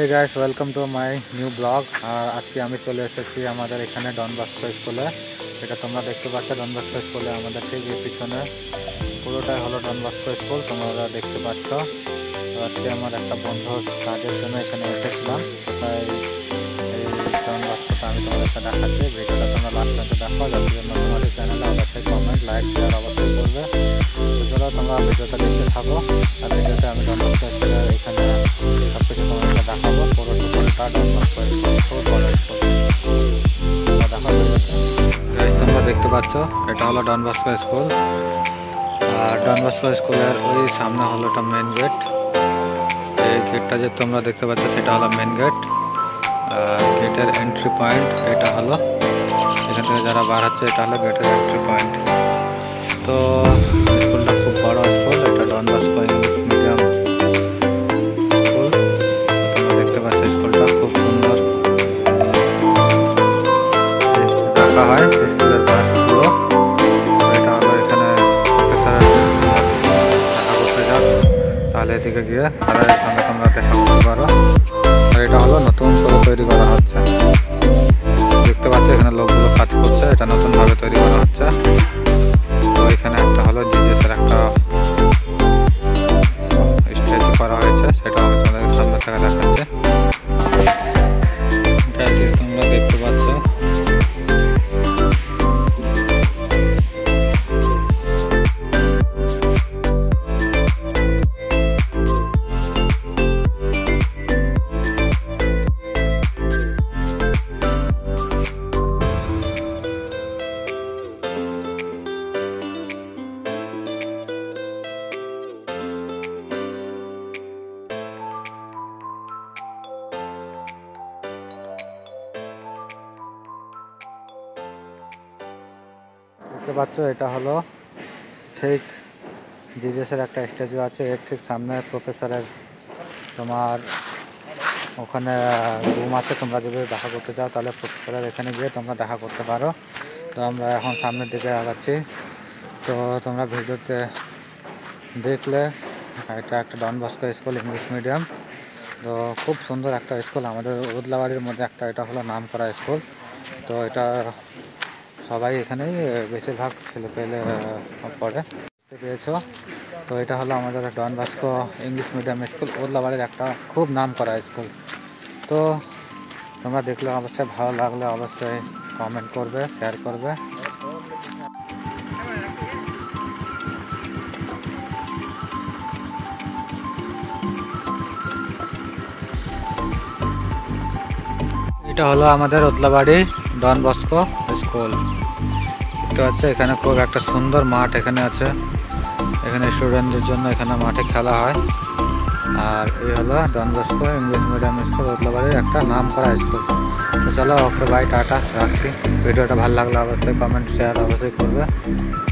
Hey guys welcome to my new blog. और आज के আমি চলে এসেছি আমাদের এখানে ডন বস্কো স্কুলে। এটা তোমরা দেখতে পাচ্ছ ডন বস্কো স্কুলে আমাদের ঠিক এই পিছনে পুরোটাই হলো ডন বস্কো স্কুল, তোমরা দেখতে পাচ্ছ। তো আজকে আমার একটা বন্ধুর কাজের জন্য এখানে এসেছিলাম, তাই এই ডন বস্কোটা আমি তোমাদেরকে দেখাচ্ছি। ভিডিওটা তোমরা লাস্ট পর্যন্ত দেখো, যার জন্য তোমাদের চ্যানেলে অবশ্যই কমেন্ট লাইক শেয়ার অবশ্যই করবে। তো চলো তোমরা ভিডিওটা দেখতে থাকো। আর ভিডিওতে আমি ডন বস্কো স্কুলের এখানে সব কিছু তোমাদেরকে দেখাবো। পুরো স্কুলটা ডন বস্কো স্কুল, খুব বড় স্কুল। তোমরা দেখতে পাচ্ছ এটা হলো ডন বস্কো স্কুল। আর ডন বস্কো স্কুলের ওই সামনে হলো একটা মেন গেট। এই গেটটা যে তোমরা দেখতে পাচ্ছ সেটা হলো মেন গেট। আর গেটের এন্ট্রি পয়েন্ট এটা হলো, এখান থেকে যারা বার হচ্ছে এটা হলো গেটের এন্ট্রি পয়েন্ট। তো স্কুলটা খুব বড় স্কুল, এটা Don Bosco English medium school. তোমরা দেখতে পাচ্ছ স্কুলটা খুব সুন্দর রাখা হয় স্কুলের বাসগুলো। এটা হলো এখানে প্রফেসরের দেখা করতে যাও তাহলে এদিকে গিয়ে স্যারের সঙ্গে তোমরা দেখা করতে পারো। আর এটা হলো নতুন করে তৈরি করা হচ্ছে, দেখতে পাচ্ছ এখানে লোকগুলো কাজ করছে, এটা নতুনভাবে তৈরি করা হচ্ছে। তো এখানে একটা হলো জিজেসের একটা স্ট্যাচু করা হয়েছে, সেটা আমি তোমাদের সামনে থেকে দেখাচ্ছি। তোমরা দেখতে পাচ্ছ এটা হলো ঠিক জিজেসের একটা স্ট্যাচু আছে, এর ঠিক সামনে প্রফেসরের তোমার ওখানে রুম আছে। তোমরা যদি দেখা করতে চাও তাহলে প্রফেসরের এখানে গিয়ে তোমরা দেখা করতে পারো। তো আমরা এখন সামনের দিকে আগাচ্ছি। তো তোমরা ভিডিওতে দেখলে এটা একটা Don Bosco school English medium. তো খুব সুন্দর একটা স্কুল, আমাদের উদলাবাড়ির মধ্যে একটা এটা হলো নাম করা স্কুল। তো এটা সবাই এখানেই বেশিরভাগ ছেলেপেলে পড়ে পেয়েছো। তো এটা হলো আমাদের Don Bosco English medium school, উদলাবাড়ির একটা খুব নাম করা স্কুল। তো তোমরা দেখলে অবশ্যই ভালো লাগলে অবশ্যই কমেন্ট করবে, শেয়ার করবে। এটা হলো আমাদের উদলাবাড়ি ডন বস্কো স্কুল। দেখতে পাচ্ছ এখানে খুব একটা সুন্দর মাঠ এখানে আছে, এখানে স্টুডেন্টদের জন্য এখানে মাঠে খেলা হয়। আর এই হলো Don Bosco English medium school, উদলাবাড়ির একটা নাম করা স্কুল। তো চলো ওকে বাই, টাটা, রাখছি। ভিডিওটা ভালো লাগলে অবশ্যই কমেন্ট শেয়ার অবশ্যই করবে।